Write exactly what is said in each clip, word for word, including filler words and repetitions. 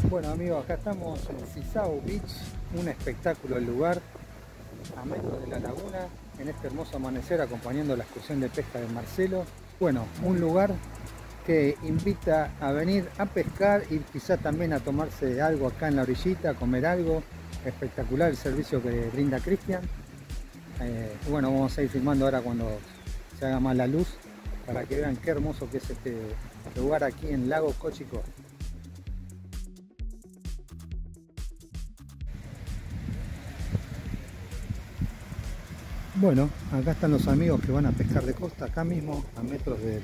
Bueno amigos, acá estamos en Sisao Beach, un espectáculo el lugar, a metros de la laguna, en este hermoso amanecer acompañando la excursión de pesca de Marcelo. Bueno, un lugar que invita a venir a pescar y quizás también a tomarse algo acá en la orillita, a comer algo. Espectacular el servicio que brinda Cristian. Eh, bueno, vamos a ir filmando ahora cuando se haga más la luz para que vean qué hermoso que es este lugar aquí en Lago Cochico. Bueno, acá están los amigos que van a pescar de costa, acá mismo, a metros del,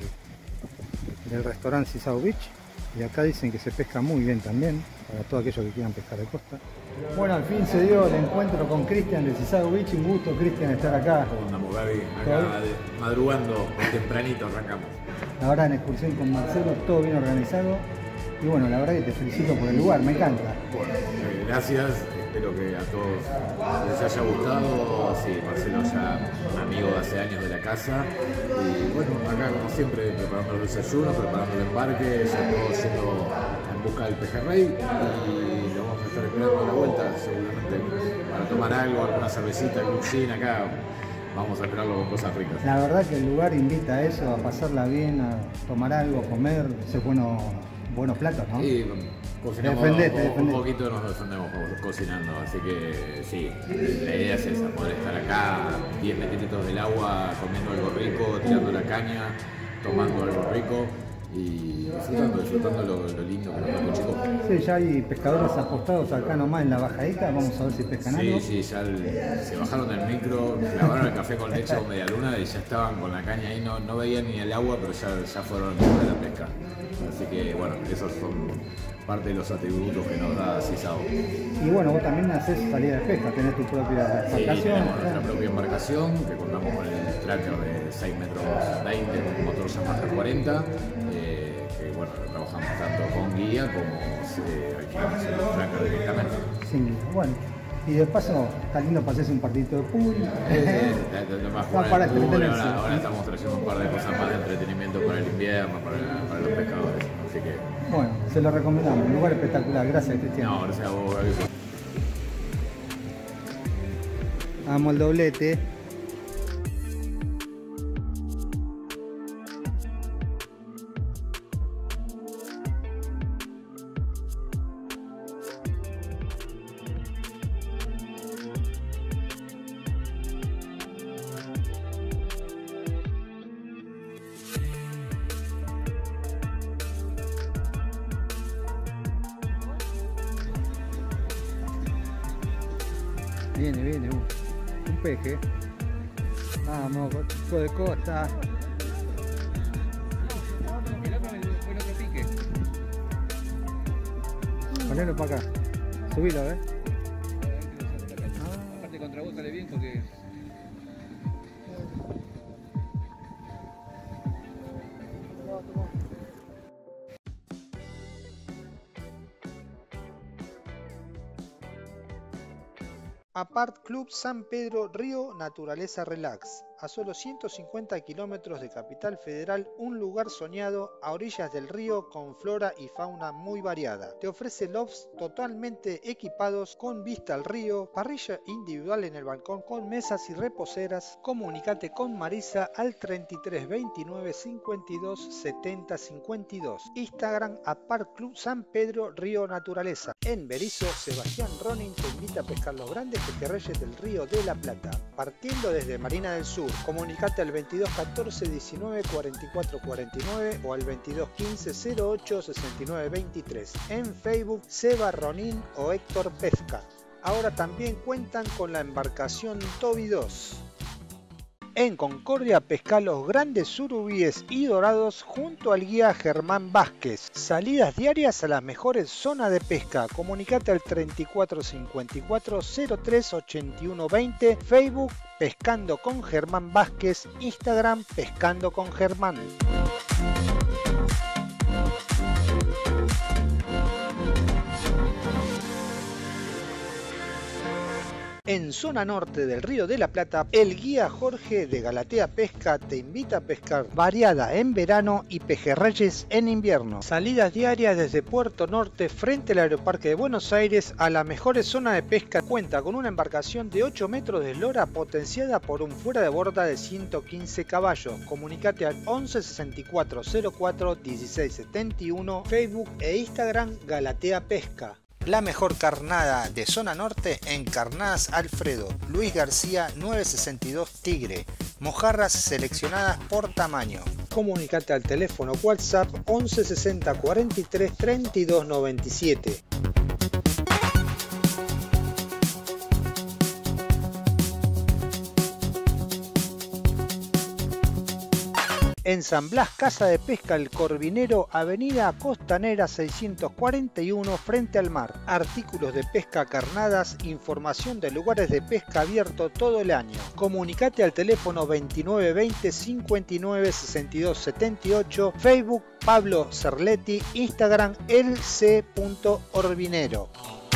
del restaurante Sisao Beach. Y acá dicen que se pesca muy bien también, para todos aquellos que quieran pescar de costa. Bueno, al fin se dio el encuentro con Cristian de Sisao Beach. Un gusto, Cristian, estar acá. ¿Cómo andamos, Gaby? Acá de, madrugando, tempranito arrancamos. Ahora en excursión con Marcelo, todo bien organizado. Y bueno, la verdad que te felicito por el lugar, me encanta. Bueno, eh, gracias. Espero que a todos les haya gustado. Sí, Marcelo ya un amigo de hace años de la casa. Y bueno, acá como siempre preparando los desayunos, preparando el embarque, ya todos yendo en busca del pejerrey. Y lo vamos a estar esperando a la vuelta seguramente para tomar algo, alguna cervecita, algún gin acá. Vamos a esperarlo con cosas ricas. La verdad que el lugar invita a eso, a pasarla bien, a tomar algo, a comer, ese bueno, buenos platos, ¿no? Y cocinamos, defendete, un, defendete. un poquito nos defendemos cocinando, así que sí, la idea es esa, poder estar acá diez metritos del agua, comiendo algo rico, tirando la caña, tomando algo rico y disfrutando, disfrutando lo, lo lindo que nos da Cochico. Sí, ya hay pescadores apostados acá nomás en la bajadita, vamos a ver si pescan Sí, algo. sí, ya el, se bajaron del micro, clavaron el café con leche o media luna y ya estaban con la caña ahí, no, no veían ni el agua, pero ya, ya fueron a la pesca. Así que bueno, esos son parte de los atributos que nos da Sisao. Y bueno, vos también haces salida de pesca, tenés tu propia Sí, embarcación. tenemos nuestra propia embarcación, que contamos con el tracker de seis metros veinte con un motor Yamaha cuarenta, eh, que bueno, trabajamos tanto con guía como eh, alquilamos el tracker directamente. Sí, bueno. Y de paso, está lindo para hacerse un partidito de pool. Eh, más para, para pool, entretenerse. ahora, ahora estamos trayendo un par de cosas más de entretenimiento para el invierno, para, para los pescadores. Así que Bueno, se lo recomendamos, un lugar espectacular. Gracias, Cristian. no, gracias a vos, Gaby. Vamos al doblete. Viene, viene, un, un peje. Vamos, Cochico de costa. Ponelo para acá. Subilo, ¿eh? Ah. Aparte contra vos sale bien porque... Apart Club San Pedro Río Naturaleza Relax. A solo ciento cincuenta kilómetros de Capital Federal, un lugar soñado a orillas del río con flora y fauna muy variada. Te ofrece lofts totalmente equipados con vista al río, parrilla individual en el balcón con mesas y reposeras. Comunicate con Marisa al treinta y tres veintinueve cincuenta y dos setenta cincuenta y dos. Instagram Apart Club San Pedro Río Naturaleza. En Berizo, Sebastián Ronin te invita a pescar los grandes pejerreyes del río de la Plata, partiendo desde Marina del Sur. Comunicate al veintidós catorce diecinueve cuarenta y cuatro cuarenta y nueve o al veintidós quince cero ocho sesenta y nueve veintitrés. En Facebook, Seba Ronin o Héctor Pesca. Ahora también cuentan con la embarcación Toby dos. En Concordia pesca los grandes surubíes y dorados junto al guía Germán Vázquez. Salidas diarias a las mejores zonas de pesca. Comunicate al treinta y cuatro cincuenta y cuatro cero tres ochenta y uno veinte. Facebook Pescando con Germán Vázquez. Instagram Pescando con Germán. En zona norte del Río de la Plata, el guía Jorge de Galatea Pesca te invita a pescar variada en verano y pejerreyes en invierno. Salidas diarias desde Puerto Norte frente al Aeroparque de Buenos Aires a las mejores zonas de pesca. Cuenta con una embarcación de ocho metros de eslora potenciada por un fuera de borda de ciento quince caballos. Comunicate al once sesenta y cuatro cero cuatro dieciséis setenta y uno, Facebook e Instagram Galatea Pesca. La mejor carnada de zona norte en Carnadas Alfredo, Luis García novecientos sesenta y dos Tigre, mojarras seleccionadas por tamaño. Comunicate al teléfono WhatsApp once sesenta cuarenta y tres treinta y dos noventa y siete. En San Blas, Casa de Pesca El Corvinero, Avenida Costanera seiscientos cuarenta y uno frente al mar. Artículos de pesca, carnadas, información de lugares de pesca abierto todo el año. Comunicate al teléfono veintinueve veinte cincuenta y nueve sesenta y dos setenta y ocho, Facebook Pablo Cerletti, Instagram el c punto orvinero.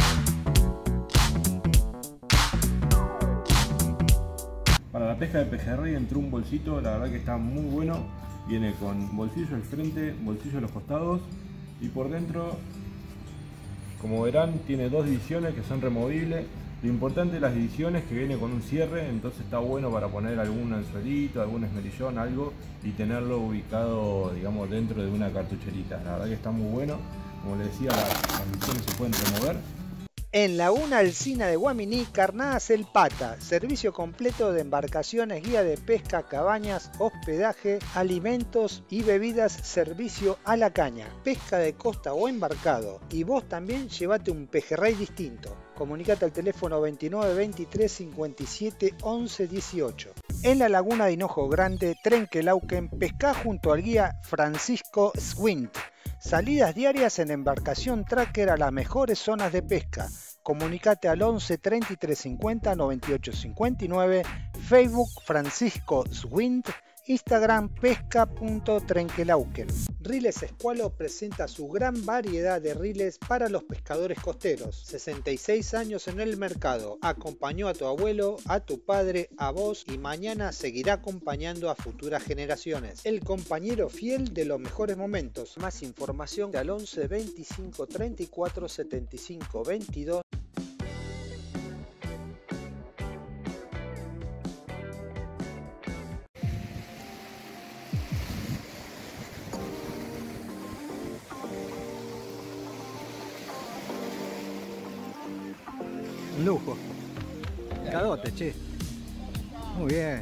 Para la pesca de pejerrey entró un bolsito, la verdad que está muy bueno. Viene con bolsillo al frente, bolsillo a los costados y por dentro, como verán, tiene dos divisiones que son removibles. Lo importante de las divisiones es que viene con un cierre, entonces está bueno para poner algún anzuelito, algún esmerillón, algo y tenerlo ubicado, digamos, dentro de una cartucherita. La verdad que está muy bueno. Como les decía, las, las divisiones se pueden remover. En Laguna Alsina de Guaminí, Carnadas El Pata, servicio completo de embarcaciones, guía de pesca, cabañas, hospedaje, alimentos y bebidas, servicio a la caña, pesca de costa o embarcado. Y vos también llévate un pejerrey distinto. Comunicate al teléfono veintinueve veintitrés cincuenta y siete once dieciocho. En la Laguna de Hinojo Grande, Trenquelauquen, pescá junto al guía Francisco Swint. Salidas diarias en embarcación tracker a las mejores zonas de pesca. Comunicate al once treinta y tres cincuenta noventa y ocho cincuenta y nueve, Facebook Francisco Swint, Instagram pesca.trenquelauquen. Riles Escualo presenta su gran variedad de riles para los pescadores costeros. sesenta y seis años en el mercado. Acompañó a tu abuelo, a tu padre, a vos y mañana seguirá acompañando a futuras generaciones. El compañero fiel de los mejores momentos. Más información al once veinticinco treinta y cuatro setenta y cinco veintidós. Un lujo. Cadote, che. Muy bien.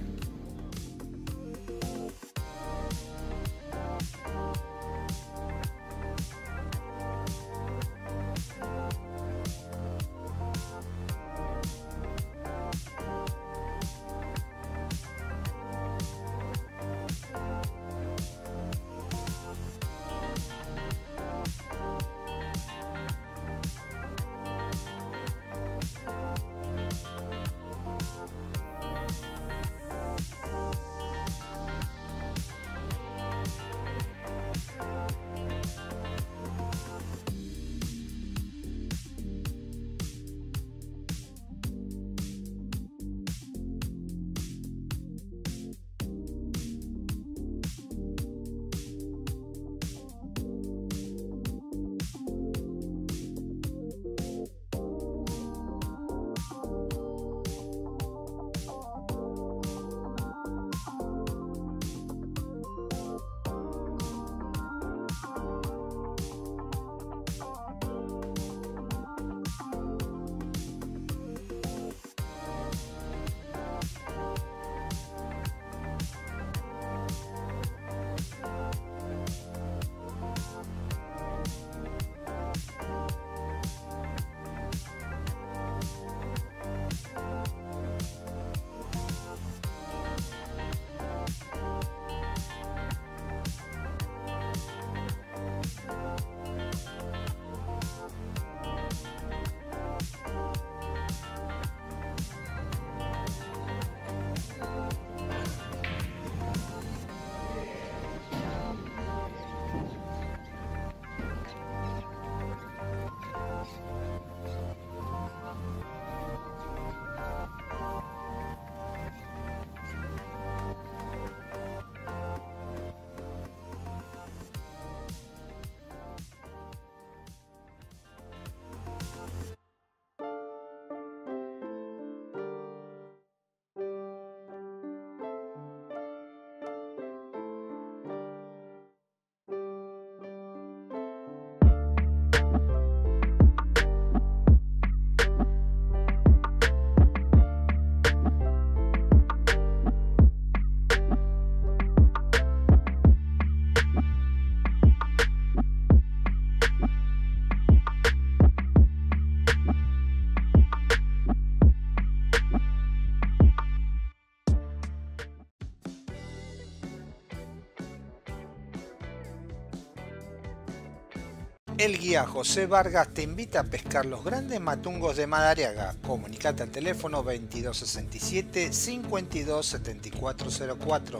El guía José Vargas te invita a pescar los grandes matungos de Madariaga. Comunicate al teléfono veintidós sesenta y siete, cincuenta y dos setenta y cuatro cero cuatro.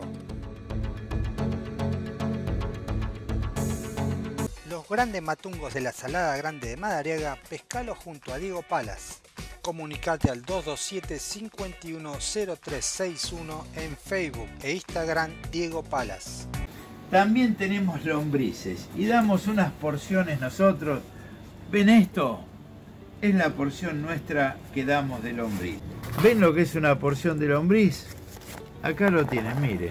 Los grandes matungos de la Salada Grande de Madariaga, pescalos junto a Diego Palas. Comunicate al dos dos siete, cinco uno cero tres seis uno en Facebook e Instagram Diego Palas. También tenemos lombrices y damos unas porciones nosotros. ¿Ven esto? Es la porción nuestra que damos de lombriz. ¿Ven lo que es una porción de lombriz? Acá lo tienen, miren.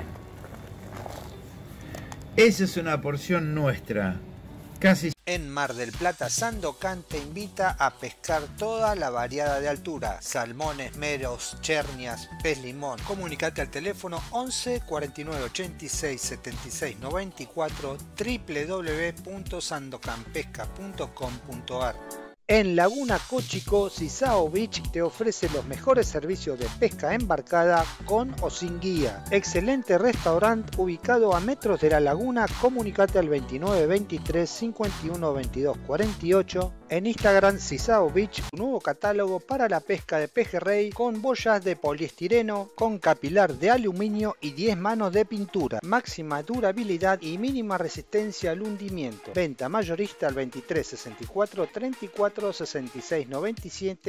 Esa es una porción nuestra. Casi. En Mar del Plata, Sandocan te invita a pescar toda la variedad de altura: salmones, meros, chernias, pez limón. Comunicate al teléfono once, cuarenta y nueve, ochenta y seis, setenta y seis, noventa y cuatro, doble u doble u doble u punto sandocan pesca punto com punto ar. En Laguna Cochico, Sisao Beach te ofrece los mejores servicios de pesca embarcada con o sin guía. Excelente restaurante ubicado a metros de la laguna. Comunicate al veintinueve, veintitrés, cincuenta y uno, veintidós, cuarenta y ocho. En Instagram Sisao Beach, un nuevo catálogo para la pesca de pejerrey con boyas de poliestireno, con capilar de aluminio y diez manos de pintura. Máxima durabilidad y mínima resistencia al hundimiento. Venta mayorista al veintitrés, sesenta y cuatro, treinta y cuatro, sesenta y seis, noventa y siete.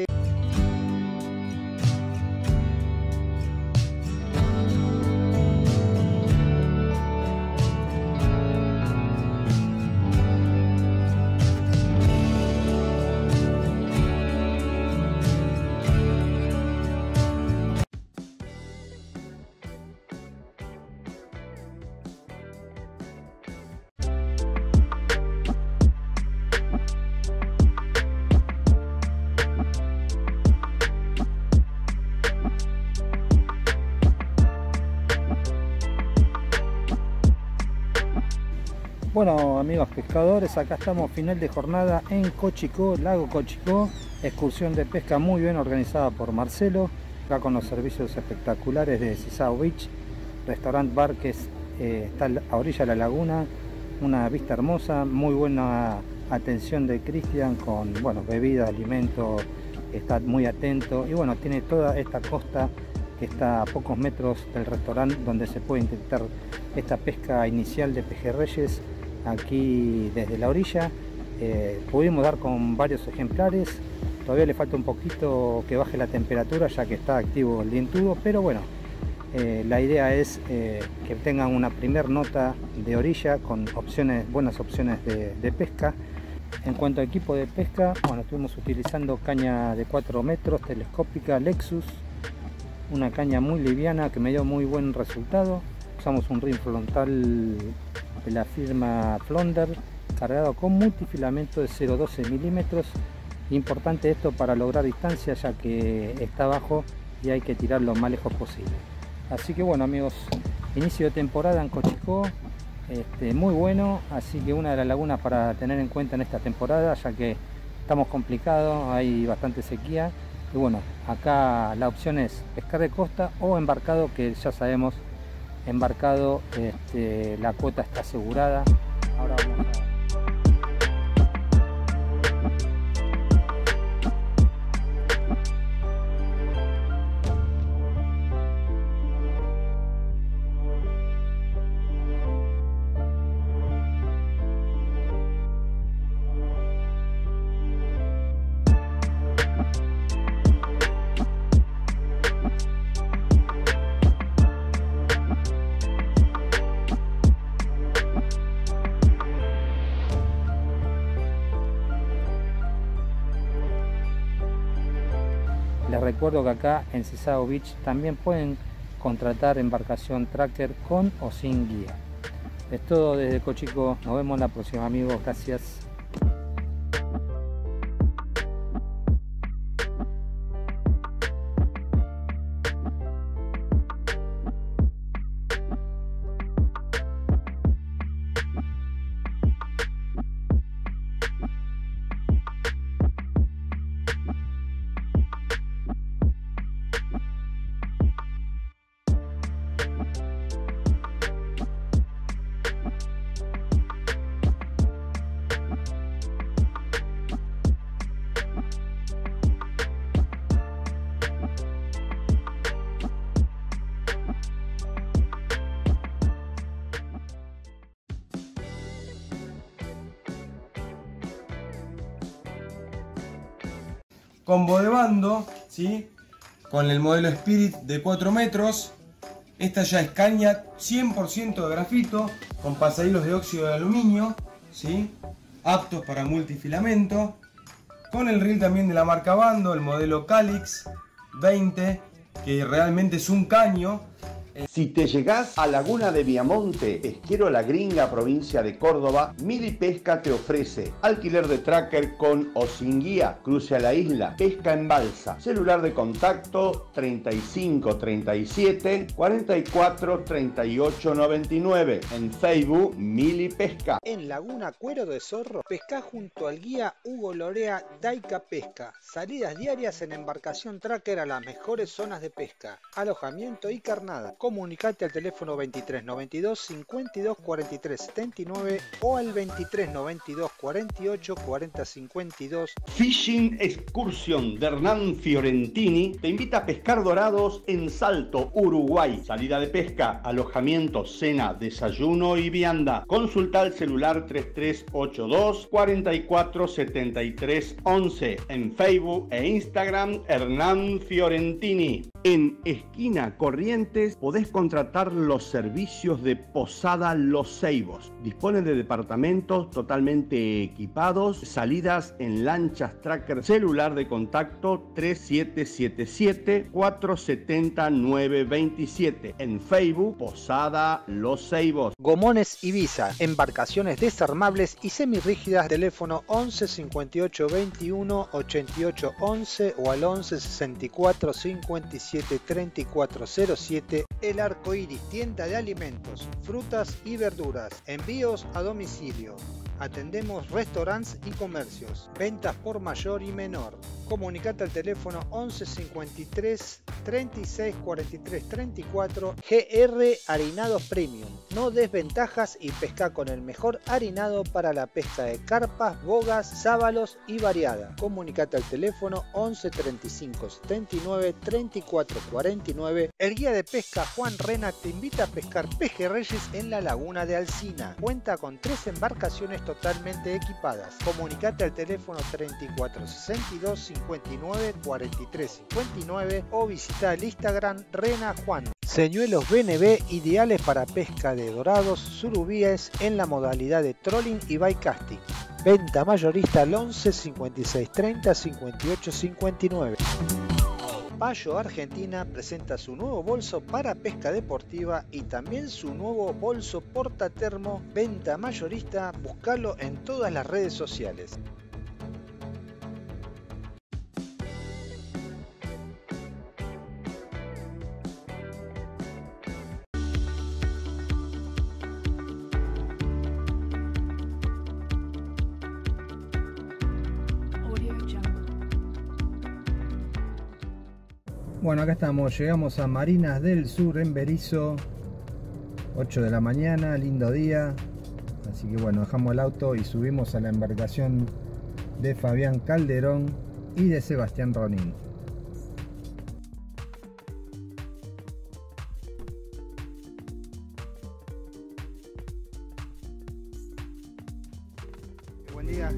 Bueno, amigos pescadores, acá estamos final de jornada en Cochico, Lago Cochico, excursión de pesca muy bien organizada por Marcelo, acá con los servicios espectaculares de Sisao Beach, restaurant bar que es, eh, está a orilla de la laguna, una vista hermosa, muy buena atención de Cristian con, bueno, bebida, alimento, está muy atento y bueno, tiene toda esta costa que está a pocos metros del restaurante donde se puede intentar esta pesca inicial de pejerreyes. Aquí desde la orilla eh, pudimos dar con varios ejemplares, todavía le falta un poquito que baje la temperatura ya que está activo el dientudo, pero bueno, eh, la idea es eh, que tengan una primer nota de orilla con opciones, buenas opciones de, de pesca. En cuanto a equipo de pesca, bueno, estuvimos utilizando caña de cuatro metros telescópica Lexus, una caña muy liviana que me dio muy buen resultado. Usamos un ring frontal de la firma Flonder cargado con multifilamento de cero punto doce milímetros. Importante esto para lograr distancia ya que está abajo y hay que tirar lo más lejos posible. Así que bueno amigos, inicio de temporada en Cochico, este, muy bueno, así que una de las lagunas para tener en cuenta en esta temporada ya que estamos complicados, hay bastante sequía y bueno, acá la opción es pescar de costa o embarcado, que ya sabemos embarcado este, la cuota está asegurada. Ahora vamos a... Les recuerdo que acá en Sisao Beach también pueden contratar embarcación tracker con o sin guía. Es todo desde Cochico, nos vemos la próxima amigos, gracias. combo de bando, ¿sí? Con el modelo Spirit de cuatro metros. Esta ya es caña cien por ciento de grafito, con pasahilos de óxido de aluminio, ¿sí? Aptos para multifilamento. Con el reel también de la marca Bando, el modelo Calix veinte, que realmente es un caño. Si te llegás a Laguna de Viamonte, Esquero La Gringa, provincia de Córdoba, Mili Pesca te ofrece alquiler de tracker con o sin guía, cruce a la isla, pesca en balsa, celular de contacto treinta y cinco treinta y siete cuarenta y cuatro treinta y ocho noventa y nueve, en Facebook Mili Pesca. En Laguna Cuero de Zorro, pesca junto al guía Hugo Lorea Daica Pesca. Salidas diarias en embarcación tracker a las mejores zonas de pesca, alojamiento y carnada. Comunicate al teléfono veintitrés noventa y dos cincuenta y dos cuarenta y tres setenta y nueve o al veintitrés noventa y dos cuarenta y ocho cuarenta cincuenta y dos. Fishing Excursion de Hernán Fiorentini te invita a pescar dorados en Salto, Uruguay. Salida de pesca, alojamiento, cena, desayuno y vianda. Consulta al celular tres tres ocho dos cuarenta y cuatro setenta y tres once, en Facebook e Instagram Hernán Fiorentini. En Esquina Corrientes podés contratar los servicios de Posada Los Ceibos. Dispone de departamentos totalmente equipados, salidas en lanchas tracker, celular de contacto tres siete siete siete cuatro siete cero nueve dos siete. En Facebook Posada Los Ceibos. Gomones Ibiza, embarcaciones desarmables y semirrígidas, teléfono once cincuenta y ocho veintiuno ochenta y ocho once o al once sesenta y cuatro cincuenta y siete treinta y cuatro cero siete. El Arco Iris, tienda de alimentos, frutas y verduras, envíos a domicilio. Atendemos restaurantes y comercios, ventas por mayor y menor. Comunicate al teléfono once cincuenta y tres treinta y seis cuarenta y tres treinta y cuatro. G R Harinados Premium. No des ventajas y pesca con el mejor harinado para la pesca de carpas, bogas, sábalos y variada. Comunicate al teléfono once treinta y cinco setenta y nueve treinta y cuatro cuarenta y nueve. El guía de pesca Juan Rena te invita a pescar pejerreyes en la laguna de Alsina. Cuenta con tres embarcaciones totalmente equipadas. Comunicate al teléfono treinta y cuatro sesenta y dos cincuenta y nueve cuarenta y tres cincuenta y nueve o visita el Instagram Rena Juan. Señuelos B N B ideales para pesca de dorados, surubíes en la modalidad de trolling y bycasting. Venta mayorista al once cincuenta y seis treinta cincuenta y ocho cincuenta y nueve. Payo Argentina presenta su nuevo bolso para pesca deportiva y también su nuevo bolso portatermo, venta mayorista. Búscalo en todas las redes sociales. Bueno, acá estamos, llegamos a Marinas del Sur en Berisso, ocho de la mañana, lindo día. Así que bueno, dejamos el auto y subimos a la embarcación de Fabián Calderón y de Sebastián Ronin. Buen día.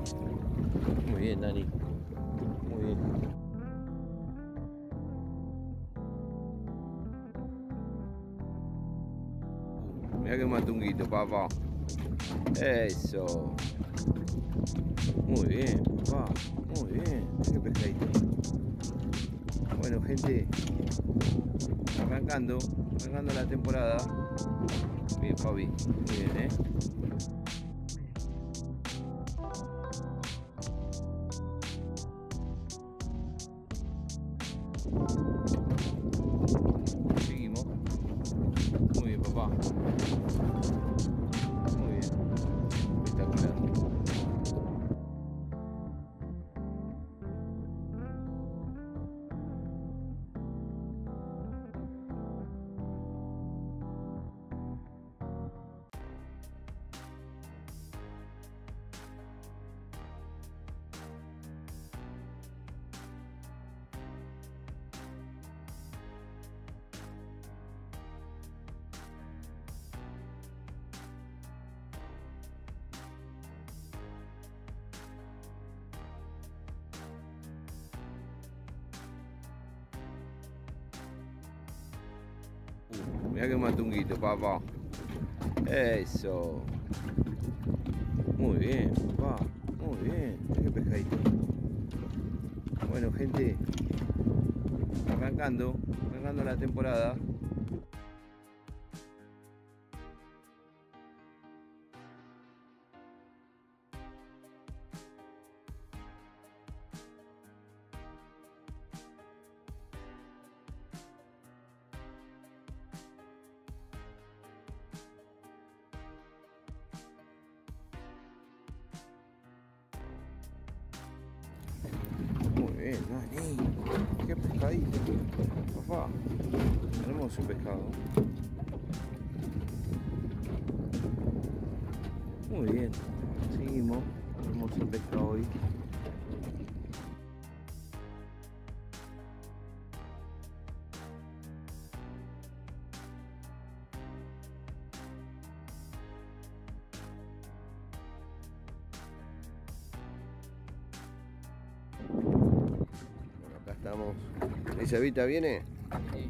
Muy bien, Dani. Muy bien. Mira que matunguito, papá. Eso. Muy bien, papá. Muy bien. Mira qué pescadito. Bueno, gente. Arrancando. Arrancando la temporada. Bien, Fabi. Muy bien, ¿eh? Seguimos. Muy bien, papá. Muy bien. Espectacular. Mira que matunguito, papá. Eso. Muy bien, papá. Muy bien. Mira qué pescadito. Bueno, gente. Arrancando. Arrancando la temporada. Muy bien, Dani. Qué pescadito. Papá. Hermoso pescado. Muy bien. Seguimos. Hermoso pescado hoy. Bueno, acá estamos. ¿Elisabetta viene? Sí.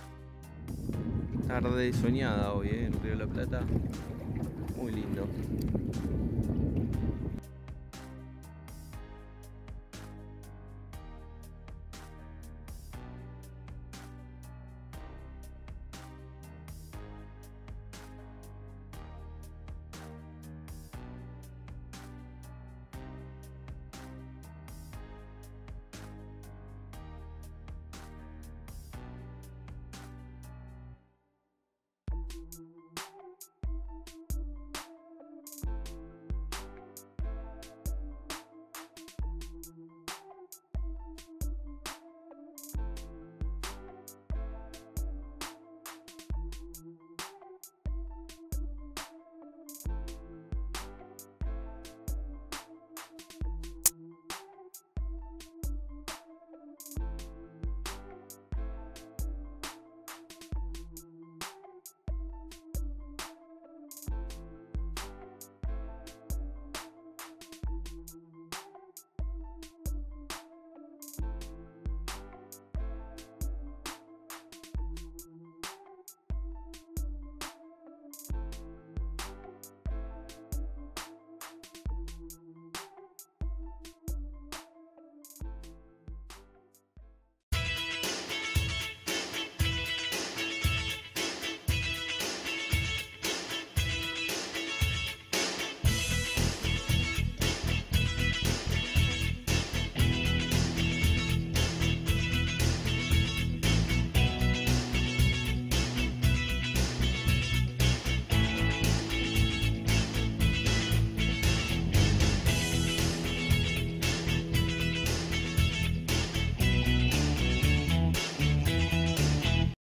Tarde soñada hoy, ¿eh? En Río de la Plata. Muy lindo.